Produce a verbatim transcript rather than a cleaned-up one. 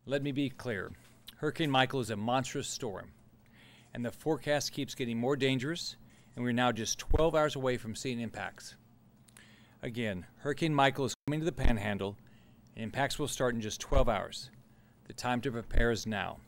Let me be clear. Hurricane Michael is a monstrous storm, and the forecast keeps getting more dangerous, and we're now just twelve hours away from seeing impacts. Again, Hurricane Michael is coming to the Panhandle, and impacts will start in just twelve hours. The time to prepare is now.